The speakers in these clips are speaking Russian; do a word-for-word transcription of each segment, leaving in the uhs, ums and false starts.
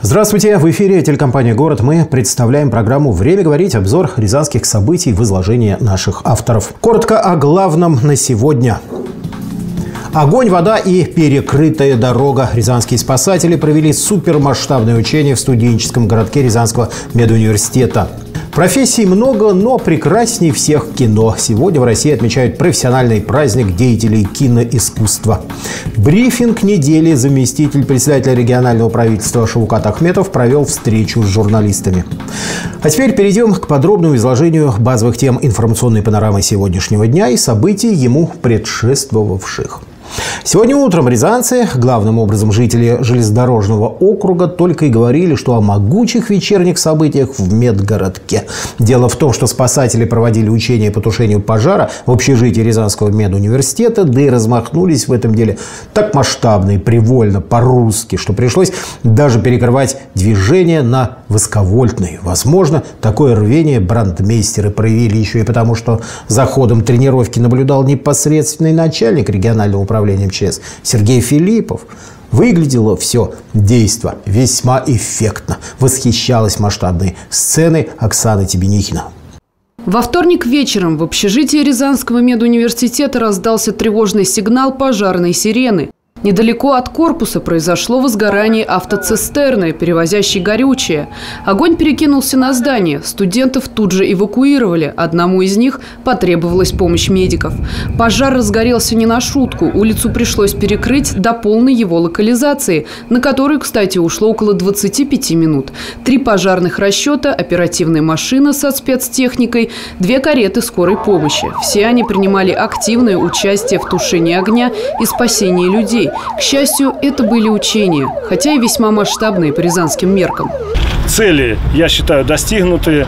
Здравствуйте! В эфире телекомпания «Город». Мы представляем программу «Время говорить», обзор рязанских событий в изложении наших авторов. Коротко о главном на сегодня. Огонь, вода и перекрытая дорога. Рязанские спасатели провели супермасштабное учение в студенческом городке Рязанского медуниверситета. Профессий много, но прекрасней всех кино. Сегодня в России отмечают профессиональный праздник деятелей киноискусства. Брифинг недели заместитель председателя регионального правительства Шаукат Ахметов провел встречу с журналистами. А теперь перейдем к подробному изложению базовых тем информационной панорамы сегодняшнего дня и событий, ему предшествовавших. Сегодня утром рязанцы, главным образом жители железнодорожного округа, только и говорили, что о могучих вечерних событиях в медгородке. Дело в том, что спасатели проводили учения по тушению пожара в общежитии Рязанского медуниверситета, да и размахнулись в этом деле так масштабно и привольно по-русски, что пришлось даже перекрывать движение на высоковольтной. Возможно, такое рвение брандмейстеры проявили еще и потому, что за ходом тренировки наблюдал непосредственный начальник регионального управления МЧС Сергей Филиппов. Выглядело все действо весьма эффектно. Восхищалась масштабной сценой Оксана Тебенихина. Во вторник вечером в общежитии Рязанского медуниверситета раздался тревожный сигнал пожарной сирены. Недалеко от корпуса произошло возгорание автоцистерны, перевозящей горючее. Огонь перекинулся на здание. Студентов тут же эвакуировали. Одному из них потребовалась помощь медиков. Пожар разгорелся не на шутку. Улицу пришлось перекрыть до полной его локализации, на которую, кстати, ушло около двадцати пяти минут. Три пожарных расчета, оперативная машина со спецтехникой, две кареты скорой помощи. Все они принимали активное участие в тушении огня и спасении людей. К счастью, это были учения, хотя и весьма масштабные по рязанским меркам. Цели, я считаю, достигнуты.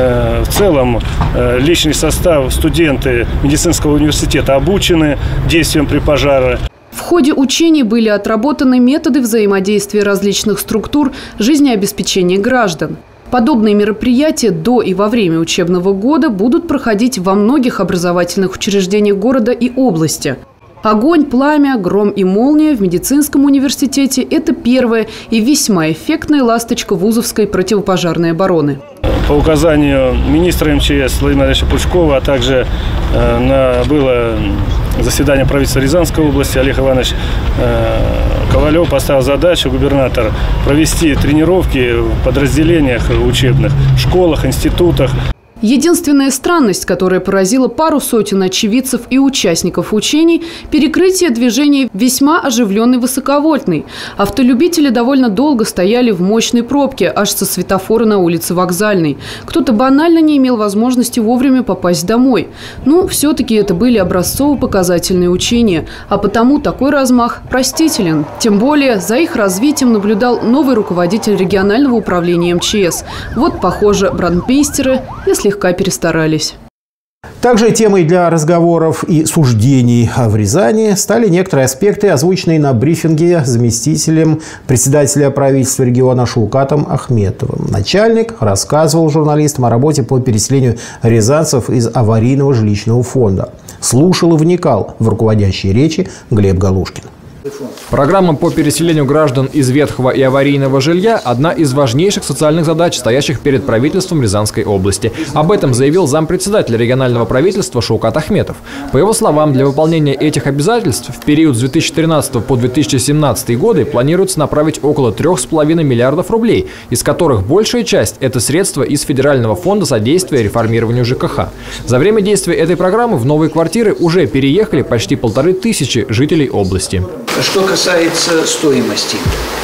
В целом, личный состав, студенты медицинского университета обучены действиям при пожаре. В ходе учений были отработаны методы взаимодействия различных структур жизнеобеспечения граждан. Подобные мероприятия до и во время учебного года будут проходить во многих образовательных учреждениях города и области. Огонь, пламя, гром и молния в медицинском университете – это первая и весьма эффектная ласточка вузовской противопожарной обороны. По указанию министра МЧС Владимира Ильича Пучкова, а также э, на, было заседание правительства Рязанской области, Олег Иванович э, Ковалев поставил задачу, губернатор, провести тренировки в подразделениях учебных, в школах, институтах. Единственная странность, которая поразила пару сотен очевидцев и участников учений – перекрытие движения весьма оживленной высоковольтной. Автолюбители довольно долго стояли в мощной пробке, аж со светофора на улице Вокзальной. Кто-то банально не имел возможности вовремя попасть домой. Ну, все-таки это были образцово-показательные учения, а потому такой размах простителен. Тем более за их развитием наблюдал новый руководитель регионального управления МЧС. Вот, похоже, брандмейстеры, если слегка перестарались. Также темой для разговоров и суждений в Рязани стали некоторые аспекты, озвученные на брифинге заместителем председателя правительства региона Шаукатом Ахметовым. Начальник рассказывал журналистам о работе по переселению рязанцев из аварийного жилищного фонда. Слушал и вникал в руководящие речи Глеб Галушкин. Программа по переселению граждан из ветхого и аварийного жилья – одна из важнейших социальных задач, стоящих перед правительством Рязанской области. Об этом заявил зампредседателя регионального правительства Шаукат Ахметов. По его словам, для выполнения этих обязательств в период с две тысячи тринадцатого по две тысячи семнадцатый годы планируется направить около трёх с половиной миллиардов рублей, из которых большая часть – это средства из Федерального фонда содействия реформированию ЖКХ. За время действия этой программы в новые квартиры уже переехали почти полторы тысячи жителей области. Что касается стоимости,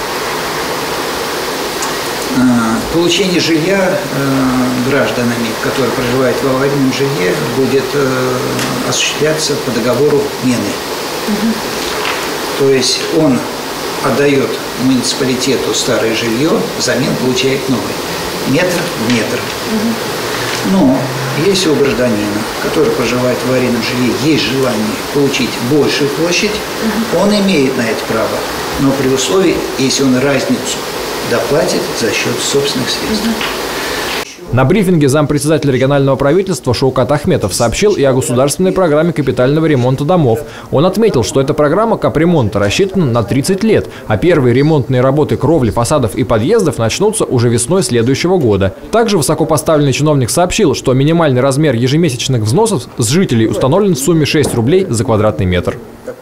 получение жилья гражданами, которые проживают в аварийном жилье, будет осуществляться по договору мены. Угу. То есть он отдает муниципалитету старое жилье, взамен получает новое. Метр в метр. Угу. Но если у гражданина, который проживает в аварийном жилье, есть желание получить большую площадь, угу. он имеет на это право, но при условии, если он разницу доплатит за счет собственных средств. Угу. На брифинге зампредседателя регионального правительства Шаукат Ахметов сообщил и о государственной программе капитального ремонта домов. Он отметил, что эта программа капремонта рассчитана на тридцать лет, а первые ремонтные работы кровли, фасадов и подъездов начнутся уже весной следующего года. Также высокопоставленный чиновник сообщил, что минимальный размер ежемесячных взносов с жителей установлен в сумме шесть рублей за квадратный метр.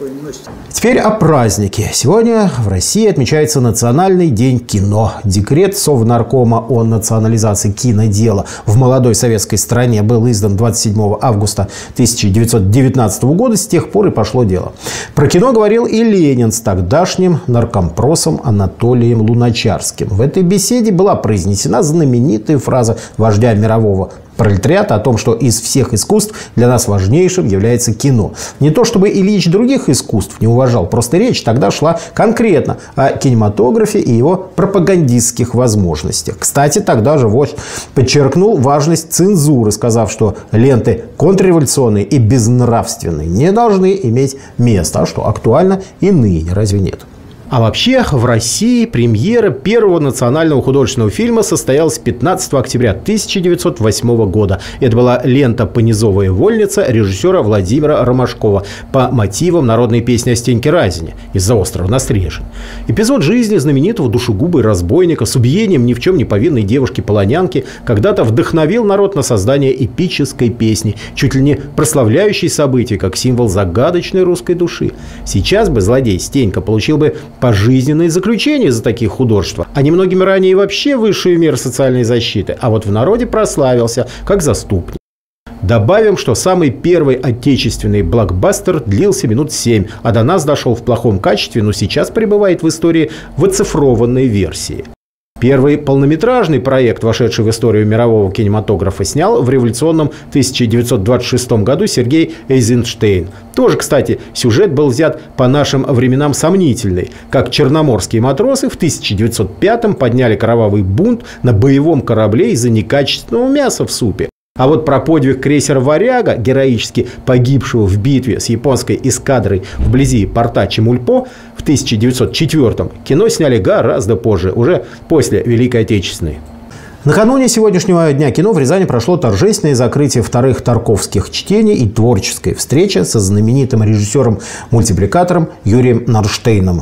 Теперь о празднике. Сегодня в России отмечается Национальный день кино. Декрет Совнаркома о национализации кинодела в молодой советской стране был издан двадцать седьмого августа тысяча девятьсот девятнадцатого года. С тех пор и пошло дело. Про кино говорил и Ленин с тогдашним наркомпросом Анатолием Луначарским. В этой беседе была произнесена знаменитая фраза вождя мирового пролетариата о том, что из всех искусств для нас важнейшим является кино. Не то чтобы Ильич других искусств не уважал, просто речь тогда шла конкретно о кинематографе и его пропагандистских возможностях. Кстати, тогда же вождь подчеркнул важность цензуры, сказав, что ленты контрреволюционные и безнравственные не должны иметь места. А что, актуально и ныне, разве нет? А вообще, в России премьера первого национального художественного фильма состоялась пятнадцатого октября тысяча девятьсот восьмого года. Это была лента «Понизовая вольница» режиссера Владимира Ромашкова по мотивам народной песни о Стеньке Разине из-за острова Настрежень. Эпизод жизни знаменитого душегуба и разбойника с убиением ни в чем не повинной девушки-полонянки когда-то вдохновил народ на создание эпической песни, чуть ли не прославляющей события как символ загадочной русской души. Сейчас бы злодей Стенька получил бы пожизненное заключение за такие художества, а немногими ранее вообще высшую меру социальной защиты, а вот в народе прославился как заступник. Добавим, что самый первый отечественный блокбастер длился минут семь, а до нас дошел в плохом качестве, но сейчас пребывает в истории в оцифрованной версии. Первый полнометражный проект, вошедший в историю мирового кинематографа, снял в революционном тысяча девятьсот двадцать шестом году Сергей Эйзенштейн. Тоже, кстати, сюжет был взят по нашим временам сомнительный, как черноморские матросы в тысяча девятьсот пятом подняли кровавый бунт на боевом корабле из-за некачественного мяса в супе. А вот про подвиг крейсера «Варяга», героически погибшего в битве с японской эскадрой вблизи порта Чемульпо в тысяча девятьсот четвёртом, кино сняли гораздо позже, уже после Великой Отечественной. Накануне сегодняшнего дня кино в Рязани прошло торжественное закрытие вторых тарковских чтений и творческая встреча со знаменитым режиссером-мультипликатором Юрием Нарштейном.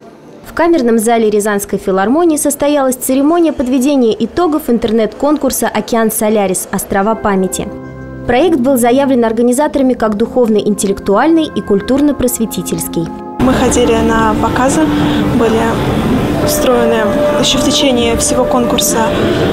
В камерном зале Рязанской филармонии состоялась церемония подведения итогов интернет-конкурса «Океан Солярис. Острова памяти». Проект был заявлен организаторами как духовно-интеллектуальный и культурно-просветительский. Мы ходили на показы, были устроены еще в течение всего конкурса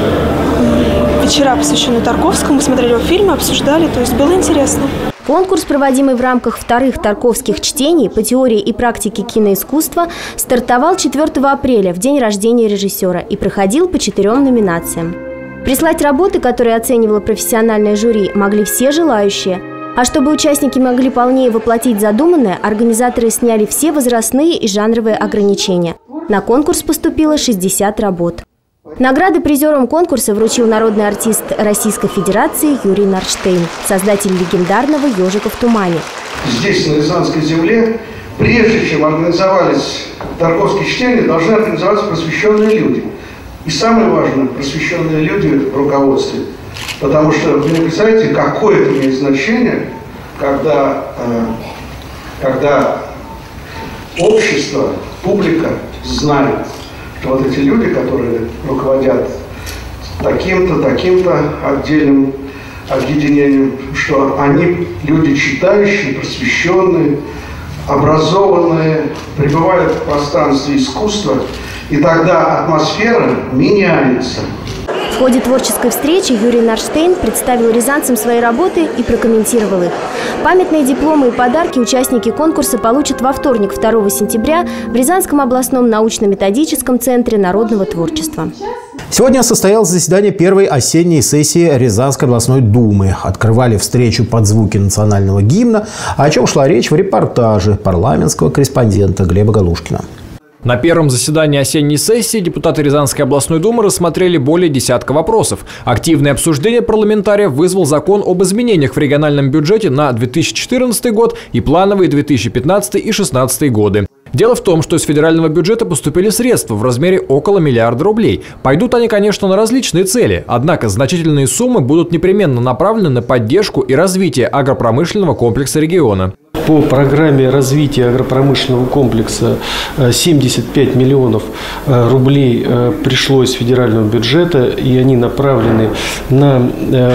вечера, посвященные Тарковскому. Мы смотрели его фильмы, обсуждали, то есть было интересно. Конкурс, проводимый в рамках вторых тарковских чтений по теории и практике киноискусства, стартовал четвёртого апреля, в день рождения режиссера, и проходил по четырем номинациям. Прислать работы, которые оценивало профессиональное жюри, могли все желающие. А чтобы участники могли полнее воплотить задуманное, организаторы сняли все возрастные и жанровые ограничения. На конкурс поступило шестьдесят работ. Награды призерам конкурса вручил народный артист Российской Федерации Юрий Нарштейн, создатель легендарного «Ежика в тумане». Здесь, на Рязанской земле, прежде чем организовались тарковские чтения, должны организоваться просвещенные люди. И самое важное, просвещенные люди в руководстве. Потому что вы не представляете, какое это имеет значение, когда, э, когда общество, публика знает, что вот эти люди, которые руководят таким-то, таким-то отдельным объединением, что они люди читающие, просвещенные, образованные, пребывают в пространстве искусства, и тогда атмосфера меняется. В ходе творческой встречи Юрий Нарштейн представил рязанцам свои работы и прокомментировал их. Памятные дипломы и подарки участники конкурса получат во вторник, второго сентября, в Рязанском областном научно-методическом центре народного творчества. Сегодня состоялось заседание первой осенней сессии Рязанской областной думы. Открывали встречу под звуки национального гимна, о чем шла речь в репортаже парламентского корреспондента Глеба Галушкина. На первом заседании осенней сессии депутаты Рязанской областной думы рассмотрели более десятка вопросов. Активное обсуждение парламентариев вызвал закон об изменениях в региональном бюджете на две тысячи четырнадцатый год и плановые две тысячи пятнадцатый и две тысячи шестнадцатый годы. Дело в том, что из федерального бюджета поступили средства в размере около миллиарда рублей. Пойдут они, конечно, на различные цели, однако значительные суммы будут непременно направлены на поддержку и развитие агропромышленного комплекса региона. По программе развития агропромышленного комплекса семьдесят пять миллионов рублей пришло из федерального бюджета, и они направлены на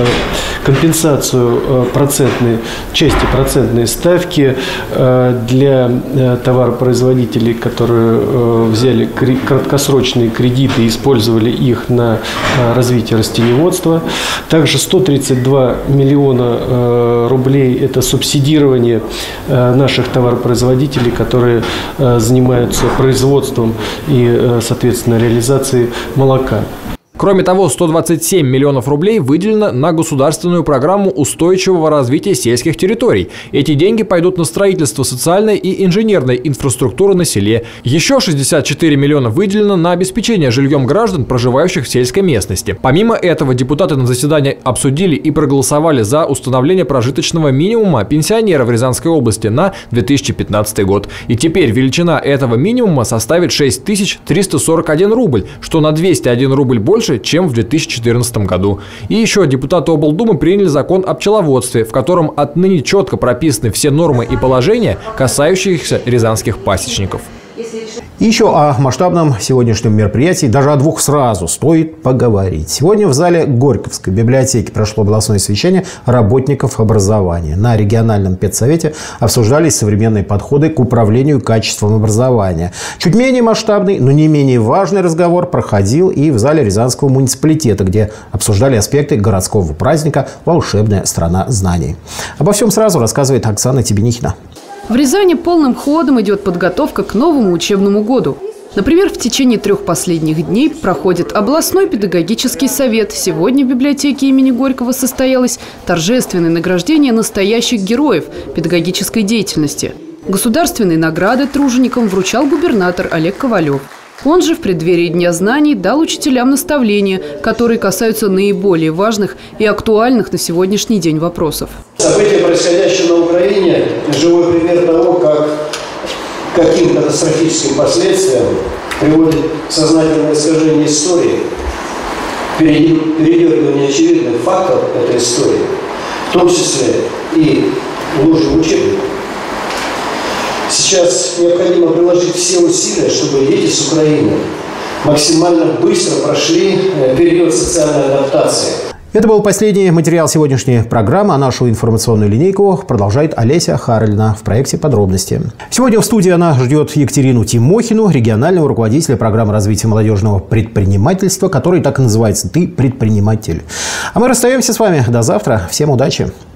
компенсацию процентной, части процентной ставки для товаропроизводителей, которые взяли краткосрочные кредиты и использовали их на развитие растениеводства. Также сто тридцать два миллиона рублей – это субсидирование наших товаропроизводителей, которые занимаются производством и, соответственно, реализацией молока. Кроме того, сто двадцать семь миллионов рублей выделено на государственную программу устойчивого развития сельских территорий. Эти деньги пойдут на строительство социальной и инженерной инфраструктуры на селе. Еще шестьдесят четыре миллиона выделено на обеспечение жильем граждан, проживающих в сельской местности. Помимо этого, депутаты на заседании обсудили и проголосовали за установление прожиточного минимума пенсионера в Рязанской области на две тысячи пятнадцатый год. И теперь величина этого минимума составит шесть тысяч триста сорок один рубль, что на двести один рубль больше, чем в две тысячи четырнадцатом году. И еще депутаты облдумы приняли закон о пчеловодстве, в котором отныне четко прописаны все нормы и положения, касающиеся рязанских пасечников. И еще о масштабном сегодняшнем мероприятии, даже о двух сразу, стоит поговорить. Сегодня в зале Горьковской библиотеки прошло областное совещание работников образования. На региональном педсовете обсуждались современные подходы к управлению качеством образования. Чуть менее масштабный, но не менее важный разговор проходил и в зале Рязанского муниципалитета, где обсуждали аспекты городского праздника «Волшебная страна знаний». Обо всем сразу рассказывает Оксана Тебенихина. В Рязани полным ходом идет подготовка к новому учебному году. Например, в течение трех последних дней проходит областной педагогический совет. Сегодня в библиотеке имени Горького состоялось торжественное награждение настоящих героев педагогической деятельности. Государственные награды труженикам вручал губернатор Олег Ковалев. Он же в преддверии Дня знаний дал учителям наставления, которые касаются наиболее важных и актуальных на сегодняшний день вопросов. События, происходящие на Украине, живой пример того, как каким катастрофическим последствиям приводит сознательное искажение истории, передергивание очевидных фактов этой истории, в том числе и ложь в учебниках. Сейчас необходимо приложить все усилия, чтобы дети с Украины максимально быстро прошли период социальной адаптации. Это был последний материал сегодняшней программы. А нашу информационную линейку продолжает Олеся Харальна в проекте «Подробности». Сегодня в студии она ждет Екатерину Тимохину, регионального руководителя программы развития молодежного предпринимательства, который так и называется «Ты предприниматель». А мы расстаемся с вами. До завтра. Всем удачи.